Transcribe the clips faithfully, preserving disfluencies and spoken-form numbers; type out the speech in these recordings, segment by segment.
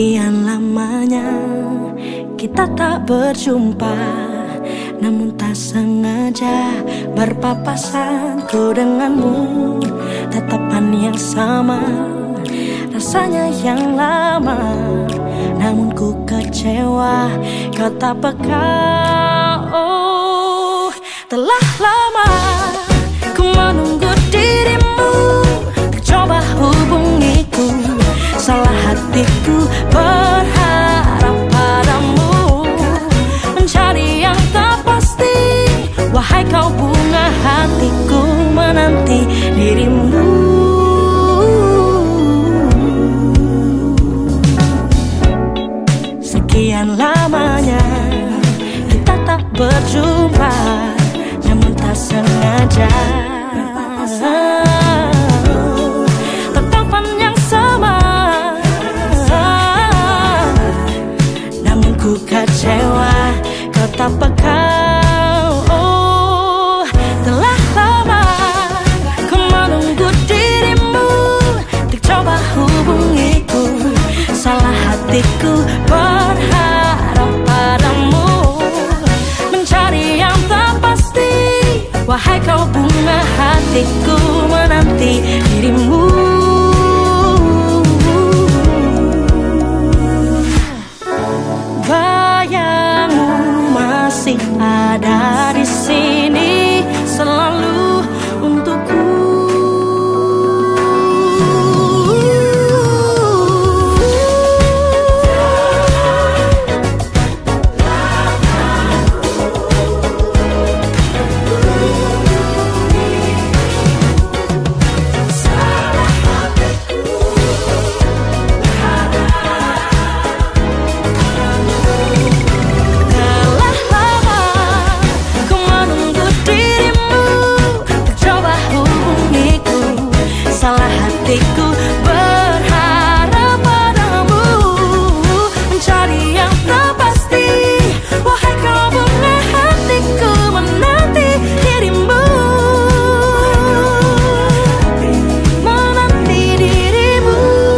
Sekian lamanya kita tak berjumpa, namun tak sengaja berpapasan. Ku denganmu tatapan yang sama, rasanya yang lama, namun ku kecewa kau tak peka. Oh, telah lama ku menunggu dirimu, coba hubungiku. Salah hatiku berharap padamu, mencari yang tak pasti. Wahai kau bunga hatiku, menanti dirimu. Sekian lamanya kita tak berjumpa, namun tak sengaja tatapan yang sama, namun ku kecewa kau tak peka. Oh, telah lama ku menunggu dirimu, untuk coba hubungiku. Salah hatiku berharap padamu, mencari yang tak pasti. Wahai kau bunga hatiku, menanti dirimu. Bayangmu masih ada di sini, selalu untukku. Hatiku berharap padamu, mencari yang tak pasti. Wahai kau bunga hatiku, menanti dirimu. Menanti dirimu.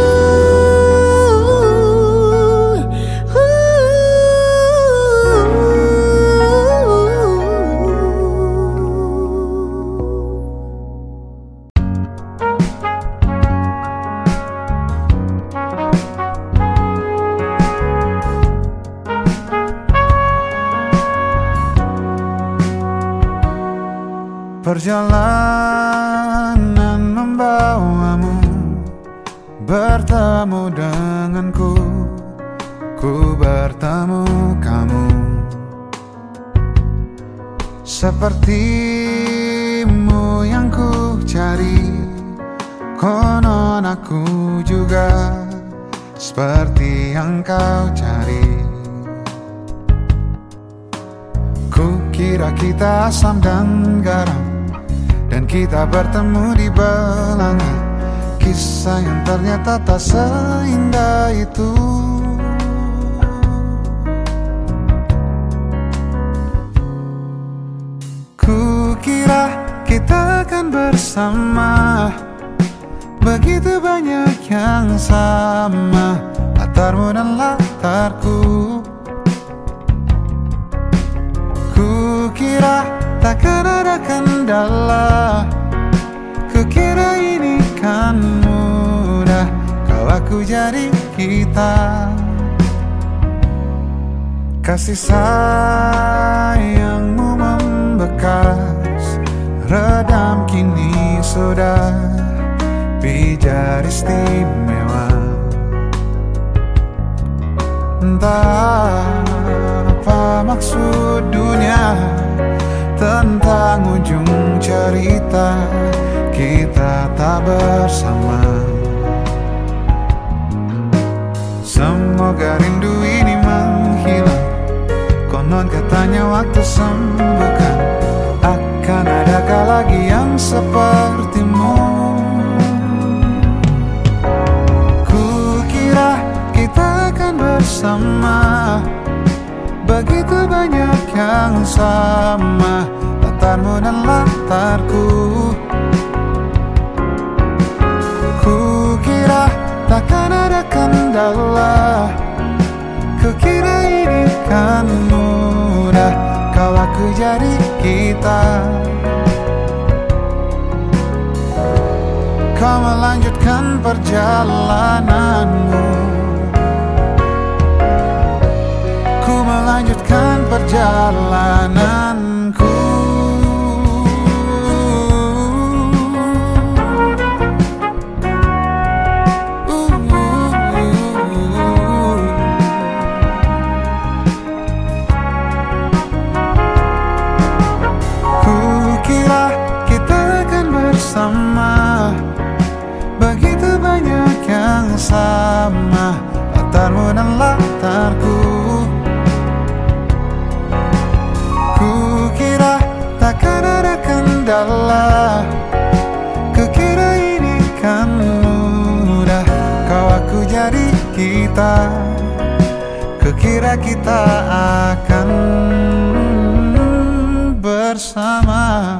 Perjalanan membawamu bertemu denganku, ku bertemu kamu. Sepertimu yang ku cari, konon aku juga seperti yang kau cari. Ku kira kita asam dan garam, dan kita bertemu di belanga. Kisah yang ternyata tak seindah itu. Ku kira kita akan bersama, begitu banyak yang sama, latarmu dan latarku. Ku kira takkan ada kendala, kukira ini kan mudah kalau aku jadi kita. Kasih sayangmu membekas, redam kini sudah pijar istimewa. Entah apa maksud dunia tentang ujung cerita kita tak bersama. Semoga rindu ini menghilang, konon katanya waktu sembuhkan. Akan adakah lagi yang sepertimu? Kukira kita akan bersama, begitu banyak yang sama, latarmu dan latarku. Kukira takkan ada kendala, kendala. Kukira ini kan mudah kau aku jadi kita. Kau melanjutkan perjalananmu, ku melanjutkan perjalananku. Kukira kita akan bersama, begitu banyak yang sama, latarmu dan latarku. Kukira takkan ada kendala, kukira ini kan mudah kau aku jadi kita. Kukira kita akan bersama.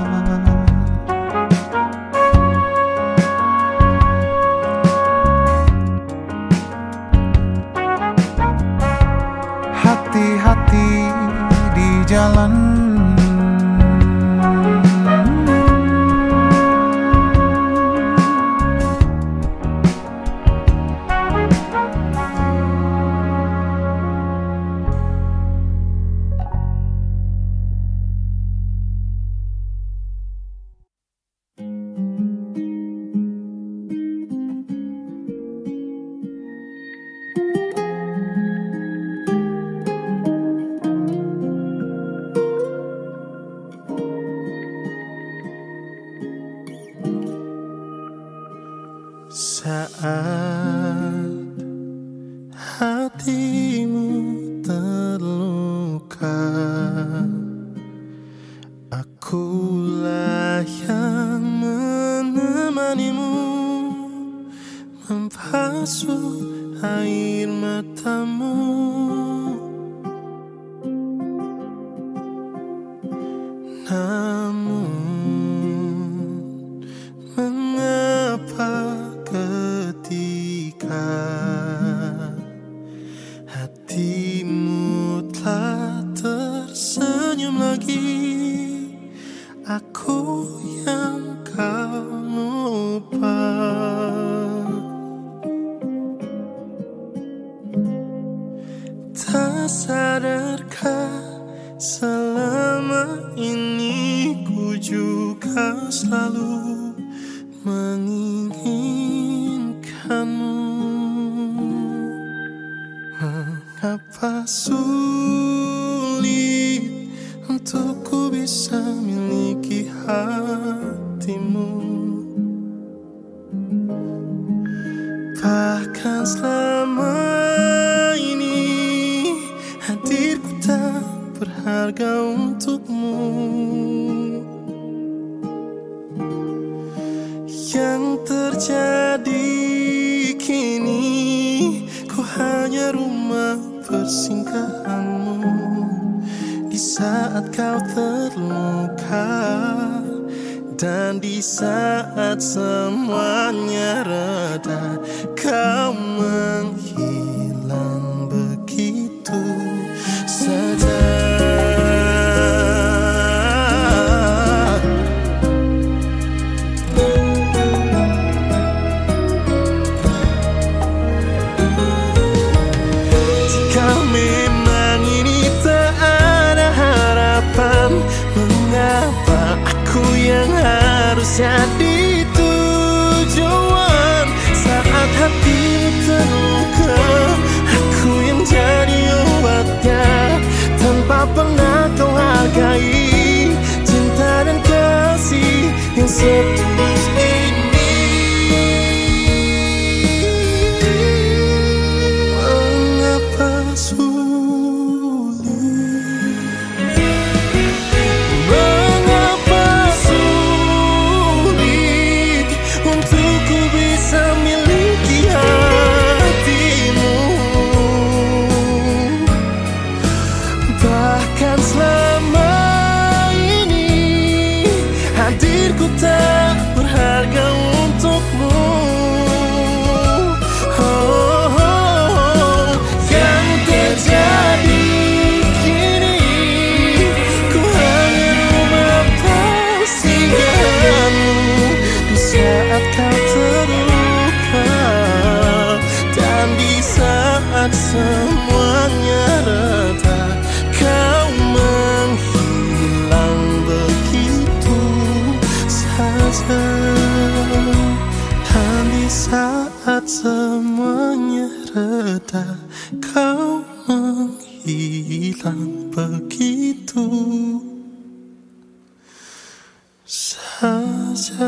Hati-hati di jalan, saat hatimu terluka, akulah yang menemanimu, membasuh air matamu. Namun mengapa ketika hatimu telah tersenyum lagi, aku yang kau lupa. Tak sadarkah selama ini ku juga selalu menginginkanmu. Mengapa sulit untuk ku bisa miliki hatimu, bahkan selama ini hadirku tak berharga untukmu. Yang terjadi kini, ku hanya rumah persinggahanmu. Di saat kau terluka dan di saat semuanya reda, kau menghilang begitu saja. Mengapa aku yang harus jadi tujuan saat hatimu terluka? Aku yang jadi obatnya tanpa pernah kau hargai cinta dan kasih yang setulus ini. Mengapa sulit? Hadirku tak berharga untukmu. Oh, oh, oh. hilang begitu saja.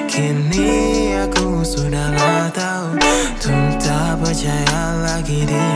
Kini aku sudahlah tahu, untuk tak percaya lagi dia.